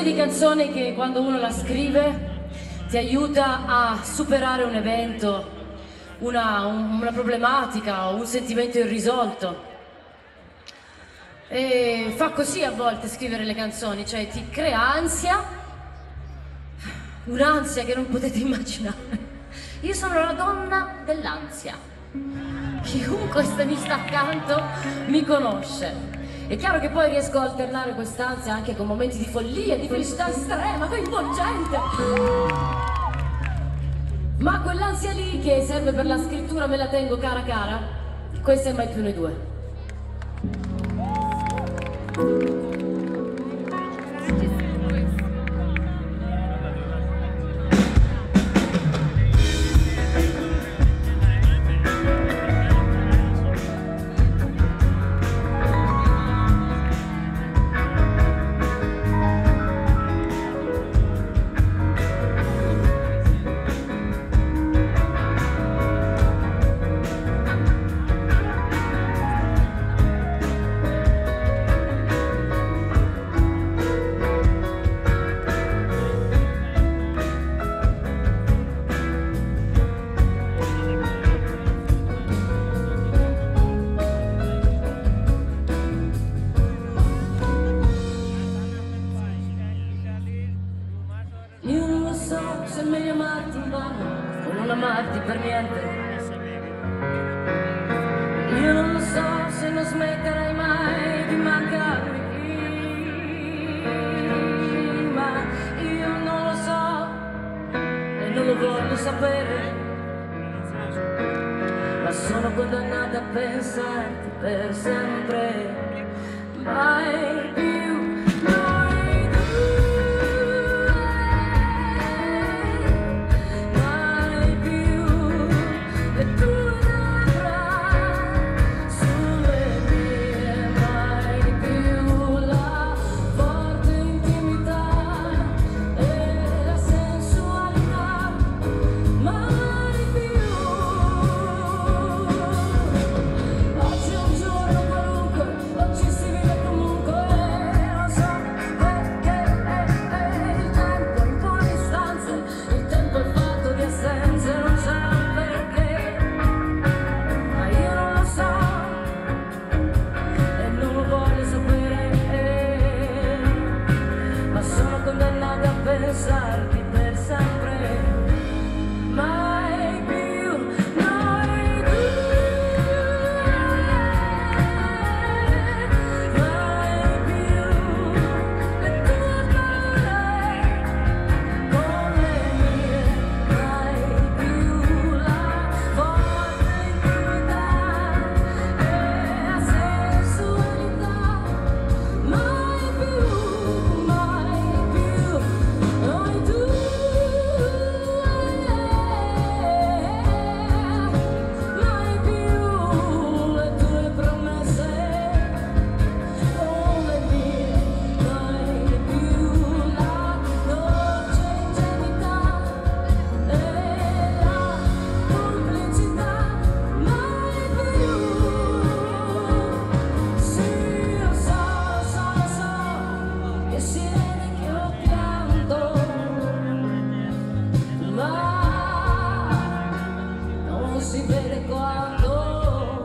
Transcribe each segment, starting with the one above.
serie di canzoni che quando uno la scrive ti aiuta a superare un evento, una problematica o un sentimento irrisolto. E fa così a volte scrivere le canzoni, cioè ti crea ansia, un'ansia che non potete immaginare. Io sono la donna dell'ansia. Chiunque mi sta accanto mi conosce. È chiaro che poi riesco a alternare quest'ansia anche con momenti di follia, di felicità estrema, coinvolgente. Ma quell'ansia lì che serve per la scrittura me la tengo cara cara. Questa è Mai più noi due. Io non lo so se è meglio amarti in vano o non amarti per niente. Io non lo so se non smetterai mai di mancarmi, ma io non lo so e non lo voglio sapere. Ma sono condannata a pensarti per sempre, mai più. Pensarti per sempre, mai più noi due, mai più le tue parole con le mie, mai più la forte intimità e la sensualità, mai più. Si vede quando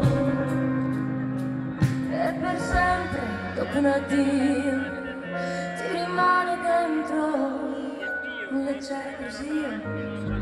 e per sempre dopo un addio ti rimane dentro un leggero così.